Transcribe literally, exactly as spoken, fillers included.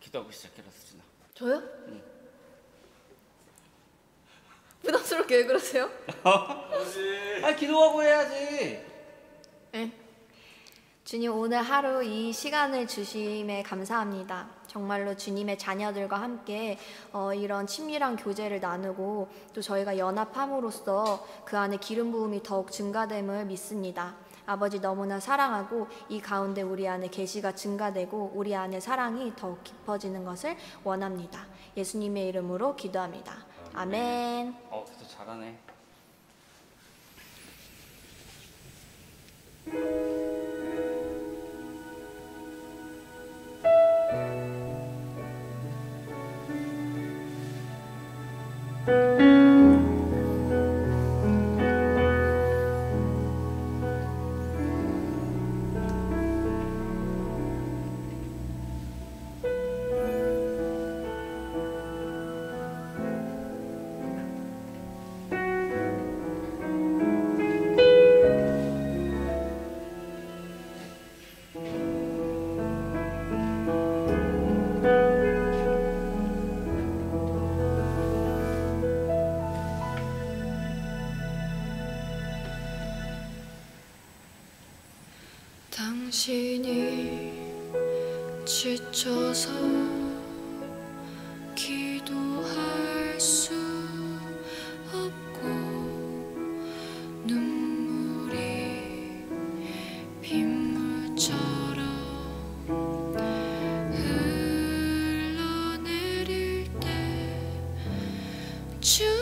기도하고 시작해라, 수진아. 저요? 응. 부담스럽게 왜 그러세요? 아, 기도하고 해야지. 네. 주님, 오늘 하루 이 시간을 주심에 감사합니다. 정말로 주님의 자녀들과 함께 어, 이런 친밀한 교제를 나누고 또 저희가 연합함으로써 그 안에 기름 부음이 더욱 증가됨을 믿습니다. 아버지, 너무나 사랑하고 이 가운데 우리 안에 계시가 증가되고 우리 안에 사랑이 더욱 깊어지는 것을 원합니다. 예수님의 이름으로 기도합니다. 아멘. 어, 기도 잘하네. 당신이 지쳐서 기도할 수 없고 눈물이 빗물처럼 흘러내릴 때 주